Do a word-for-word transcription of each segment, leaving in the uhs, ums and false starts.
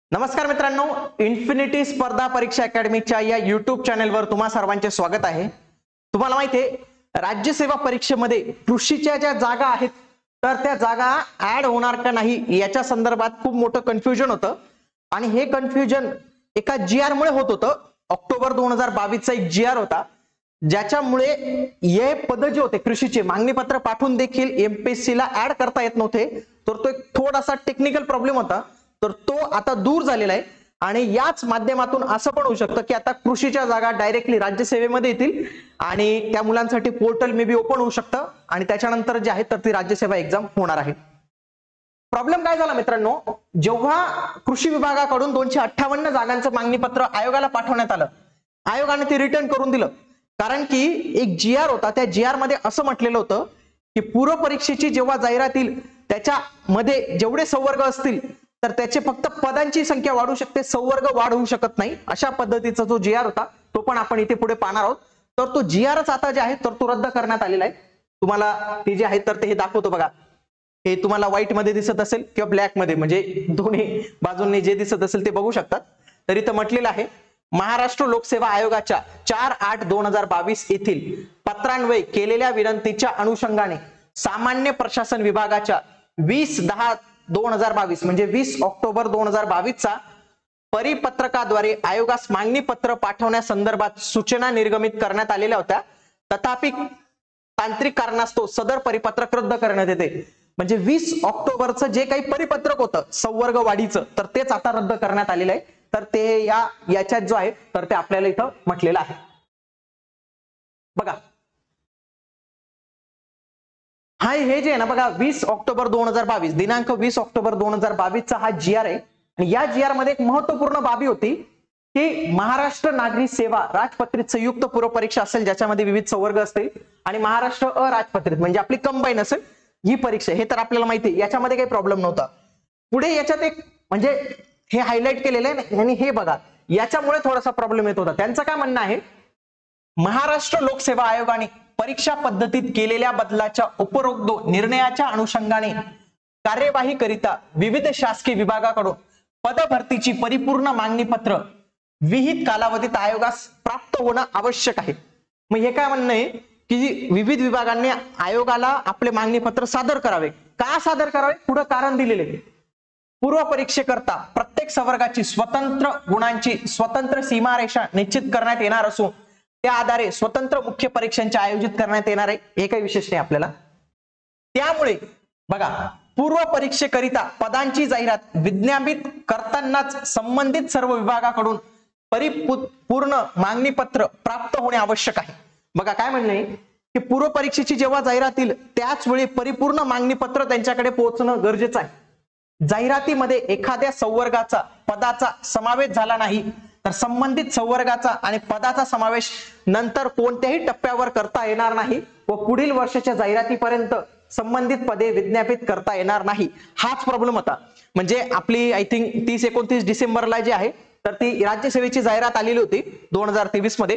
नमस्कार मित्रांनो, इन्फिनिटी स्पर्धा परीक्षा अकॅडमीच्या या युट्यूब चॅनलवर तुम्हा सर्वांचे स्वागत आहे। तुम्हाला माहिती आहे, राज्यसेवा परीक्षेमध्ये कृषीच्या ज्या जागा आहेत तर त्या जागा ऍड होणार का नाही याच्या संदर्भात खूप मोठं कन्फ्युजन होतं आणि हे कन्फ्युजन एका जी आर मुळे होत होतं। ऑक्टोबर दोन हजार बावीस चा एक जी आर होता, ज्याच्यामुळे हे पद जे होते कृषीचे मागणी पत्र पाठवून देखील एमपीएससी ला ऍड करता येत नव्हते, तर तो एक थोडासा टेक्निकल प्रॉब्लेम होता, तर तो आता दूर झालेला आहे। आणि याच माध्यमातून असं पण होऊ शकतं की आता कृषीच्या जागा डायरेक्टली राज्यसेवेमध्ये येतील आणि त्या मुलांसाठी पोर्टल मे बी ओपन होऊ शकतं आणि त्याच्यानंतर जे आहे तर ती राज्यसेवा एक्झाम होणार आहे। प्रॉब्लेम काय झाला मित्रांनो, जेव्हा कृषी विभागाकडून दोनशे अठ्ठावन्न जागांचं मागणी पत्र आयोगाला पाठवण्यात आलं, आयोगाने ते रिटर्न करून दिलं, कारण की एक जी आर होता, त्या जी आर मध्ये असं म्हटलेलं होतं की पूर्व परीक्षेची जेव्हा जाहिरात येईल त्याच्यामध्ये जेवढे संवर्ग असतील तर त्याचे फक्त पदांची संख्या वाढू शकते, संवर्ग वाढ होऊ शकत नाही, अशा पद्धतीचा जो जी आर होता तो पण आपण इथे पुढे पाहणार आहोत। तर तो जी आरच आता जे आहे तर तो रद्द करण्यात आलेला आहे। तुम्हाला ते जे आहे तर ते हे दाखवतो बघा, हे तुम्हाला व्हाईट मध्ये दिसत असेल किंवा ब्लॅक मध्ये, म्हणजे दोन्ही बाजूंनी जे दिसत असेल ते बघू शकतात। तर इथं म्हटलेलं आहे, महाराष्ट्र लोकसेवा आयोगाच्या चार आठ दोन हजार बावीस येथील पत्रान्वये केलेल्या विनंतीच्या अनुषंगाने सामान्य प्रशासन विभागाच्या वीस दहा दोन हजार बावीस म्हणजे वीस ऑक्टोबर दोन हजार बावीस चा परिपत्रकाद्वारे आयोगास मागणी पत्र पाठवण्यासंदर्भात सूचना निर्गमित करण्यात आलेल्या होत्या, तथापि तांत्रिक कारणास्तव सदर परिपत्रक रद्द करण्यात येते। म्हणजे वीस ऑक्टोबरचं जे काही परिपत्रक होतं संवर्ग वाढीचं तर तेच आता रद्द करण्यात आलेलं आहे। तर ते या याच्यात जो आहे तर ते आपल्याला इथं म्हटलेलं आहे बघा। हा हे जे आहे ना बघा, वीस ऑक्टोबर दोन हजार बावीस दिनांक वीस ऑक्टोबर दोन हजार बावीस चा हा जी आर आहे आणि या जी आर मध्ये एक महत्वपूर्ण बाबी होती की महाराष्ट्र नागरी सेवा राजपत्रित संयुक्त पूर्व परीक्षा असेल ज्याच्यामध्ये विविध संवर्ग असतील आणि महाराष्ट्र अराजपत्रित म्हणजे आपली कंबाईन असेल ही परीक्षा, हे तर आपल्याला माहिती आहे, याच्यामध्ये काही प्रॉब्लेम नव्हता। पुढे याच्यात एक म्हणजे हे हायलाइट केलेलं आहे आणि हे बघा याच्यामुळे थोडासा प्रॉब्लेम येत होता। त्यांचं काय म्हणणं आहे, महाराष्ट्र लोकसेवा आयोगाने परीक्षा पद्धतीत केलेल्या बदलाच्या उपरोक्त निर्णयाच्या अनुषंगाने कार्यवाही करिता विविध शासकीय विभागाकडून पदभरतीची परिपूर्ण मागणी पत्र विहित कालावधीत आयोगास प्राप्त होणं आवश्यक आहे। मग हे काय म्हणणं आहे की विविध विभागांनी आयोगाला आपले मागणी पत्र सादर करावे। का सादर करावे, पुढे कारण दिलेले आहे। पूर्व परीक्षेकरता प्रत्येक संवर्गाची स्वतंत्र गुणांची स्वतंत्र सीमारेषा निश्चित करण्यात येणार असून त्या आधारे स्वतंत्र मुख्य परीक्षांचे आयोजित करण्यात येणार आहे, हे काही विशेष नाही आपल्याला। त्यामुळे बघा, पूर्व परीक्षेकरिता पदांची जाहिरात विज्ञापित करतानाच संबंधित सर्व विभागाकडून परिपूर्ण मागणी पत्र प्राप्त होणे आवश्यक आहे। बघा काय म्हणणं आहे की पूर्व परीक्षेची जेव्हा जाहिरात येईल त्याच वेळी परिपूर्ण मागणी पत्र त्यांच्याकडे पोहोचणं गरजेचं आहे। जाहिरातीमध्ये एखाद्या संवर्गाचा पदाचा समावेश झाला नाही तर संबंधित संवर्गाचा आणि पदाचा समावेश नंतर कोणत्याही टप्प्यावर करता येणार नाही व पुढील वर्षाच्या जाहिरातीपर्यंत संबंधित पदे विज्ञापित करता येणार नाही, हाच प्रॉब्लेम होता। म्हणजे आपली आय थिंक तीस एकोणतीस डिसेंबरला जे आहे तर ती राज्यसेवेची जाहिरात आलेली होती दोन हजार तेवीस मध्ये,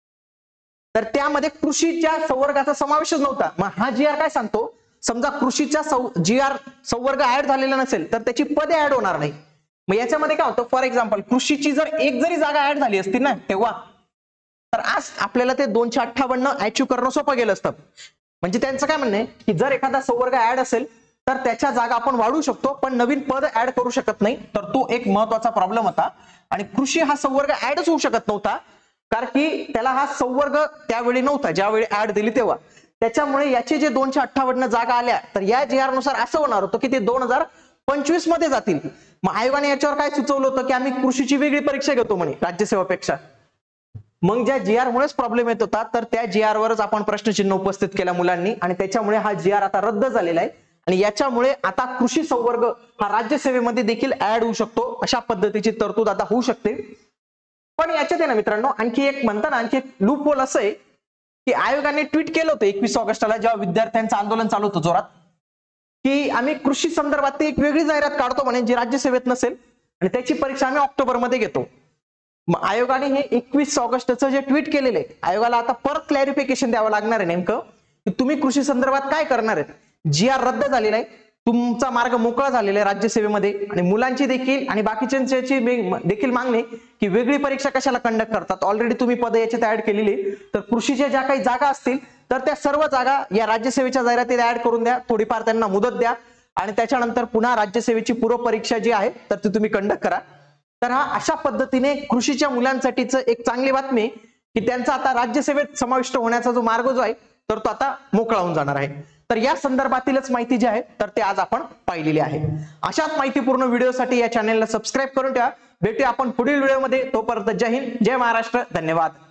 तर त्यामध्ये कृषीच्या संवर्गाचा समावेशच नव्हता। मग हा जी आर काय सांगतो, समजा कृषीचा जी आर संवर्ग ऍड झालेला नसेल तर त्याची पदे ऍड होणार नाही। मग याच्यामध्ये काय होतं, फॉर एक्झाम्पल कृषीची जर एक जरी जागा ऍड झाली असती ना तेव्हा, तर आज आपल्याला ते दोनशे अठ्ठावन्न अचीव्ह करणं सोपं गेलं असतं। म्हणजे त्यांचं काय म्हणणं आहे की जर एखादा संवर्ग ऍड असेल तर त्याच्या जागा आपण वाढवू शकतो पण नवीन पद ऍड करू शकत नाही, तर तो एक महत्वाचा प्रॉब्लेम होता। आणि कृषी हा संवर्ग ऍडच होऊ शकत नव्हता कारण की त्याला हा संवर्ग त्यावेळी नव्हता ज्यावेळी ऍड दिली तेव्हा, त्याच्यामुळे याचे जे दोनशे अठ्ठावन्न जागा आल्या तर या जी आर नुसार असं होणार होतं की ते दोन हजार पंचवीस मध्ये जातील। मग आयोगाने याच्यावर काय सुचवलं होतं की आम्ही कृषीची वेगळी परीक्षा घेतो म्हणे राज्यसेवापेक्षा। मग ज्या जी आर मुळेच प्रॉब्लेम येत होता तर त्या जी आर वरच आपण प्रश्नचिन्ह उपस्थित केला मुलांनी आणि त्याच्यामुळे हा जी आर आता रद्द झालेला आहे आणि याच्यामुळे आता कृषी संवर्ग हा राज्यसेवेमध्ये देखील ऍड होऊ शकतो, अशा पद्धतीची तरतूद आता होऊ शकते। पण याच्यात आहे ना मित्रांनो, आणखी एक म्हणता ना आणखी एक लूप होल असं आहे की आयोगाने ट्विट केलं होतं एकवीस ऑगस्टला जेव्हा विद्यार्थ्यांचं आंदोलन चालू होतं जोरात, की आम्ही कृषी संदर्भात एक वेगळी जाहिरात काढतो म्हणे जी राज्यसेवेत नसेल आणि त्याची परीक्षा आम्ही ऑक्टोबर मध्ये घेतो। मग आयोगाने हे एकवीस ऑगस्टचं जे ट्विट केलेलं आहे, आयोगाला आता परत क्लॅरिफिकेशन द्यावं लागणार आहे नेमकं की तुम्ही कृषी संदर्भात काय करणार आहेत। जी आर रद्द झालेला आहे तुमचा मार्ग मोकळा झालेला आहे राज्यसेवेमध्ये आणि मुलांची देखील आणि बाकीच्यांची देखील मागणी की वेगळी परीक्षा कशाला कंडक्ट करतात. ऑलरेडी तुम्ही पद याच्यात ऍड केलेली, तर कृषीच्या ज्या काही जागा असतील तर त्या सर्व जागा या राज्यसेवेच्या जाहिरातीत ऍड करून द्या, थोडीफार त्यांना मुदत द्या आणि त्याच्यानंतर पुन्हा राज्यसेवेची पूर्व परीक्षा जी आहे तर ती तुम्ही कंडक्ट करा. तर हा अशा पद्धतीने कृषीच्या मुलांसाठीच एक चांगली बातमी की त्यांचा आता राज्यसेवेत समाविष्ट होण्याचा जो मार्ग जो आहे तर तो आता मोकळा होऊन जाणार आहे. तर या संदर्भातीलच माहिती जी आहे तर ते आज आपण पाहिलेली आहे. अशाच माहितीपूर्ण व्हिडिओसाठी या चॅनलला सबस्क्राईब करून ठेवा. भेटूया आपण पुढील व्हिडिओमध्ये. तोपर्यंत जय हिंद, जय महाराष्ट्र, धन्यवाद.